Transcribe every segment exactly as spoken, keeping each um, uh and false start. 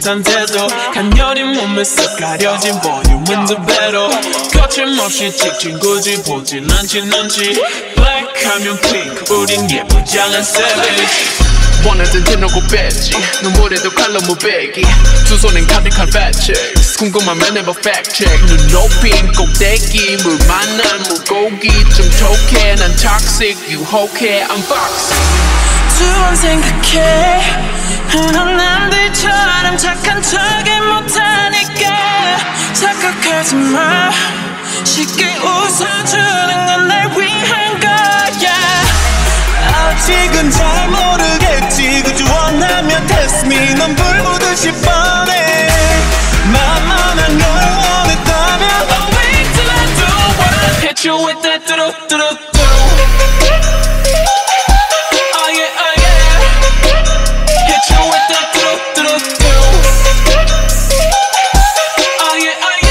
못한데도 간녀린 몸에서 가려진 볼륨은 두 배로 거침없이 찍힌 굳이 보진 않지 넌지 블랙하면 핑크 우린 예쁘장한 savage 원하던 대놓고 뺐지 눈물에도 칼로 무배기 두 손엔 가득한 fat checks 궁금하면 해봐 fact check 눈 높인 꼭대기 물 만난 물고기 좀 톡해 난 toxic 유혹해 I'm fox 두 번 생각해 넌 남들처럼 착한 척이 못하니까 착각하지 마 쉽게 웃어주는 건 날 위한 거야 아직은 잘 모르겠지 그저 원하면 test me 넌 불보듯이 뻔해 만만한 걸 원했다면 Oh wait till I do what I hit you with that do-do-do-do Oh yeah, oh yeah Hit you with that do-do-do-do Oh yeah, oh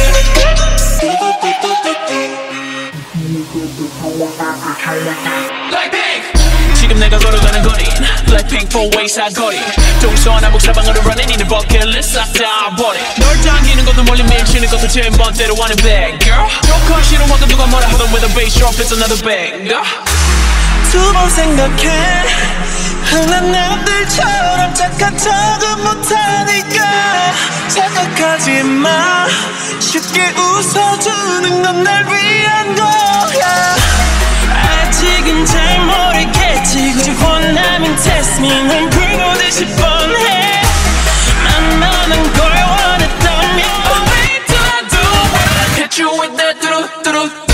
yeah Blackpink 지금 내가 걸어가는 거린 Blackpink four way 사거리 동서 남북 사방으로 running in the bucket list 싹 다 버려 널 당기는 것도 멀리 밀치는 것도 제 멋대로 하는 bad girl 조금 싫어하고 누가 뭐라 하던 with a bass drop it's another banger 두 번 생각해 흔한 남들처럼 착한 척은 못하니까 착각하지 마 쉽게 웃어주는 건 날 위한 거야 아직은 잘 모르겠지 굳이 원하면 test me 난 불보듯이 뻔해 만만한 걸 원했다면 Oh wait till I do what I hit you with that do-do-do-do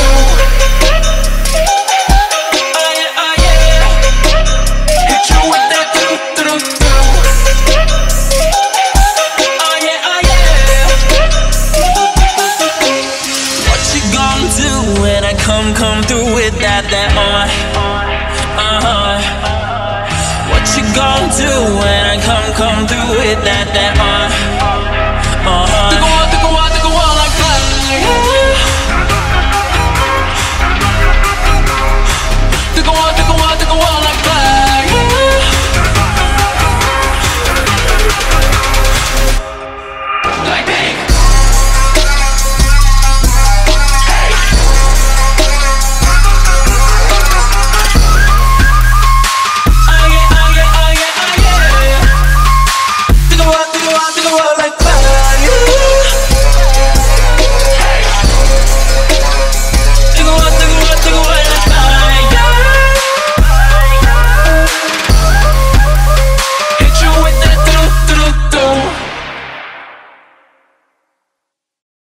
Oh yeah, oh yeah Hit you with that do-do-do-do Oh yeah, oh yeah What you gon' do when I come, come through with that, that uh, uh-huh What you gon' do when I come, come through with that, that uh